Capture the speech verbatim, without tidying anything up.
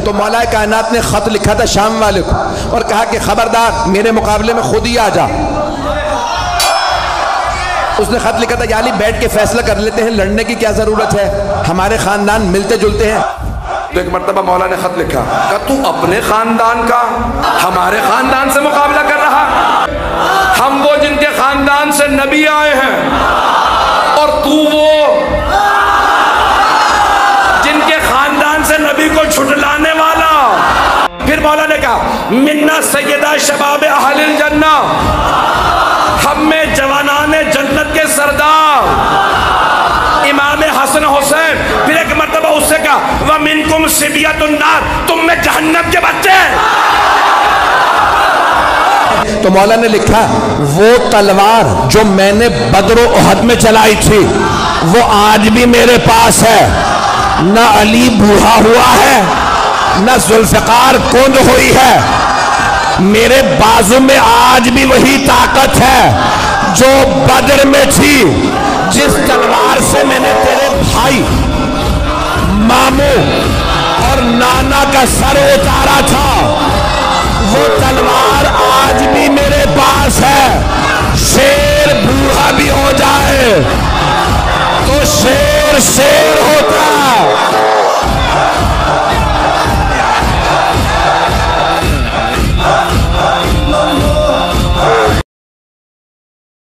تو مولا کائنات نے خط لکھا تھا شام والے کو اور کہا کہ خبردار میرے مقابلے میں خود ہی آ جا۔ اس نے خط لکھا تھا یا علی بیٹھ کے فیصلہ کر لیتے ہیں، لڑنے کی کیا ضرورت ہے، ہمارے خاندان ملتے جلتے ہیں۔ تو ایک مرتبہ مولا نے خط لکھا کہ تو اپنے خاندان کا ہمارے خاندان سے مقابلہ کر رہا، ہم وہ جن کے خاندان سے نبی آئے ہیں اور تو وہ جن کے خاندان سے نبی کو جھٹلانے والا۔ پھر مولا نے کہا منا سیدہ شباب اہل الجنہ، ہم میں جوانان جنت کے سردار امام حسن حسین۔ پھر ایک مرتبہ اس سے کہا وَمِنْكُمْ صِبْيَةُ النَّارِ، تم میں جہنم کے بچے۔ تو مولا نے لکھا وہ تلوار جو میں نے بدر و احد میں چلائی تھی وہ آج بھی میرے پاس ہے، نہ علی بوڑھا ہوا ہے نہ ذوالفقار کند ہوئی ہے، میرے بازو میں آج بھی وہی طاقت ہے جو بدر میں تھی۔ جس تلوار سے میں نے تیرے بھائی ماموں اور نانا کا سر اتارا تھا وہ تلوار آج بھی میرے پاس ہے۔ شیر بوڑھا بھی ہو جائے تو شیر سے